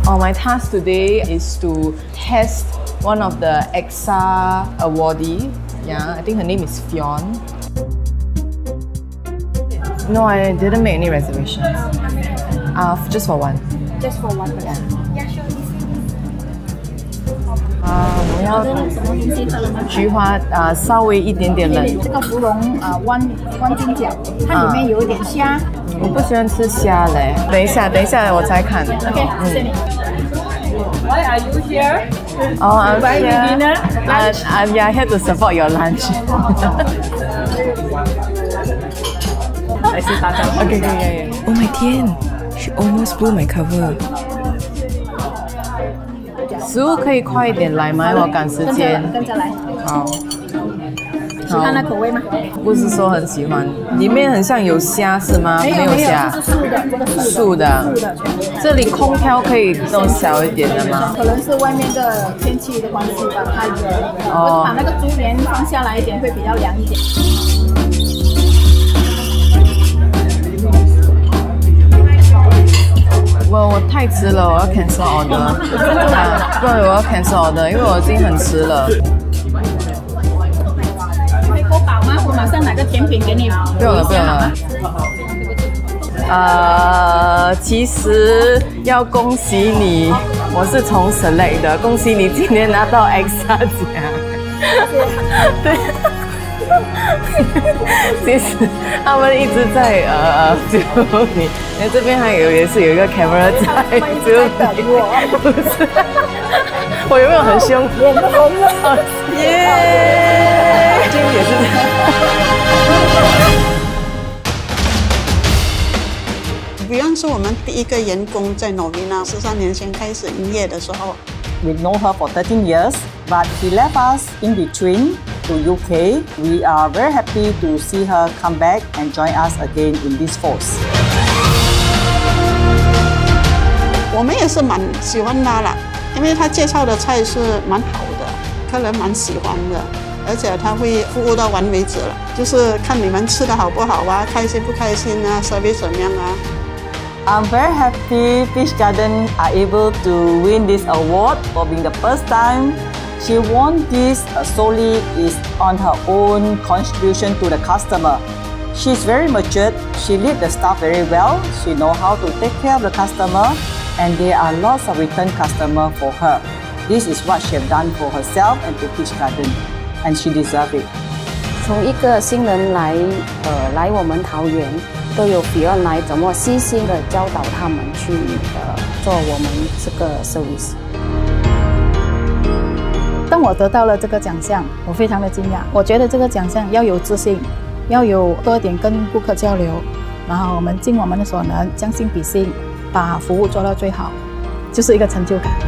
Oh, my task today is to test one of the EXA awardee. Yeah, I think her name is Fionn. No, I didn't make any reservations. Just for one. Just for one person. Yeah, sure. 我要什么东西喝了吗？ 菊花稍微一点点冷。 这个芙蓉弯金饺，它里面有一点虾。 我不喜欢吃虾嘞。等一下，我才看。 OK， 谢谢你。 Why are you here? Oh, I'm Buying here. dinner? I'm here to support your lunch. Okay. Oh my 天 she almost blew my cover. 食物可以快一点来吗？我赶时间。 跟着来。 好。 喜欢那口味吗？ 不是说很喜欢，里面很像有虾是吗？没有虾， 这是素的，这个素的。这里空调可以弄小一点的吗？ 可能是外面的天气的关系吧，太热了。我把那个竹帘放下来一点，会比较凉一点。我太迟了，我要 cancel order。对，我要 cancel order，因为我已经很迟了。会够饱吗？我马上拿个甜品给你。不用了。其实要恭喜你，我是从 Select 的，恭喜你今天拿到 EXA 奖。对。其实他们一直在揪你，因为这边也是有一个 camera 在揪你。不是，我有没有很凶？脸都红了。耶！今天也是这样。 Beyond 是我们第一个员工在 Novena 13年前开始营业的时候。 We know her for 13 years, but she left us in between to UK. We are very happy to see her come back and join us again in this force. 我们也是蛮喜欢她啦，因为她介绍的菜是蛮好的，客人蛮喜欢的，而且她会服务到完为止了，就是看你们吃的好不好啊，开心不开心啊 ，service 怎么样啊。 I'm very happy Peach Garden are able to win this award for being the first time. She won this solely is on her own contribution to the customer. She's very matured, she leads the staff very well, she knows how to take care of the customer, and there are lots of return customers for her. This is what she has done for herself and to Peach Garden, and she deserves it. 从一个新人来我们桃园，都有Fionn来怎么细心的教导他们去做我们这个 service。 当我得到了这个奖项，我非常的惊讶。我觉得这个奖项要有自信，要有多一点跟顾客交流，然后我们尽我们的所能，将心比心，把服务做到最好，就是一个成就感。